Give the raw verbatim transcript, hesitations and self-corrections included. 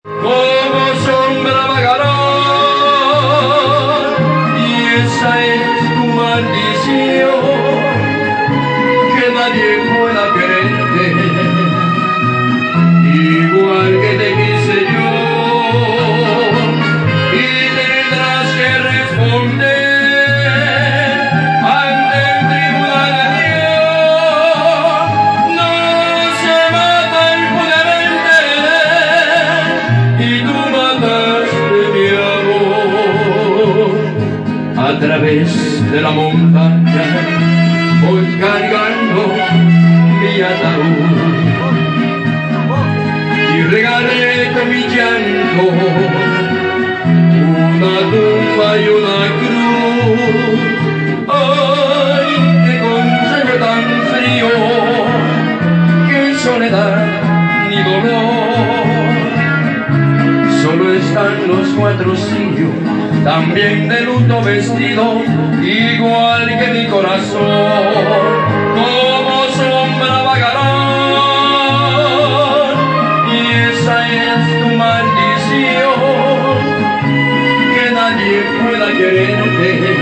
Como sombra vagarás, y esa es tu maldición, que nadie pueda quererte, igual que te quise yo, y tendrás que responder ante el tribunal de Dios. No se mata impunemente, y tú mataste mi amor. A través de la montaña voy cargando mi ataúd y regaré con mi llanto una tumba y una cruz. Ay, qué consejo tan frío, qué soledad ni dolor. Solo están los cuatro sillos, también de luto vestido, igual que mi corazón. Como sombra vagarán, y esa es tu maldición, que nadie pueda quererte,